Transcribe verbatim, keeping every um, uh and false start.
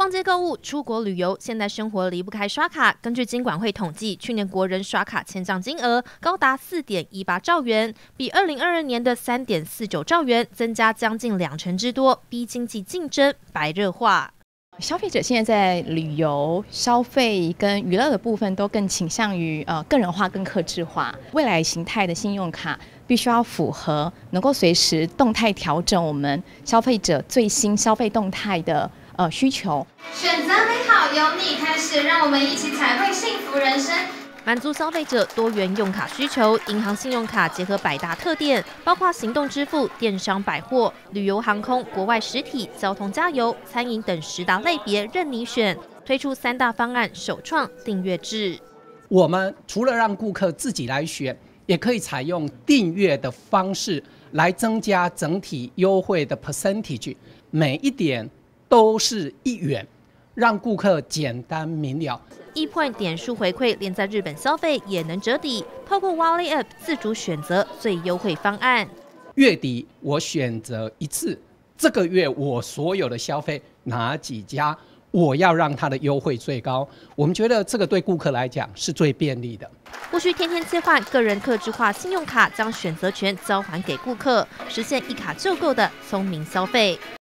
逛街购物、出国旅游，现代生活离不开刷卡。根据金管会统计，去年国人刷卡欠账金额高达四点一八兆元，比二零二二年的三点四九兆元增加将近两成之多，逼经济竞争白热化。 消费者现在在旅游、消费跟娱乐的部分都更倾向于呃个人化、跟客制化。未来形态的信用卡必须要符合能够随时动态调整我们消费者最新消费动态的呃需求。 选择美好由你开始，让我们一起彩绘幸福人生。 满足消费者多元用卡需求，银行信用卡结合百大特点，包括行动支付、电商百货、旅游航空、国外实体、交通加油、餐饮等十大类别任你选。推出三大方案，首创订阅制。 我们除了让顾客自己来选，也可以采用订阅的方式来增加整体优惠的 percentage， 每一点都是一元，让顾客简单明了。 ePoint 点数回馈，连在日本消费也能折抵。透过 Wallet App 自主选择最优惠方案。 月底我选择一次，这个月我所有的消费哪几家，我要让它的优惠最高。我们觉得这个对顾客来讲是最便利的。 不需天天切换，个人客制化信用卡将选择权交还给顾客，实现一卡就购的聪明消费。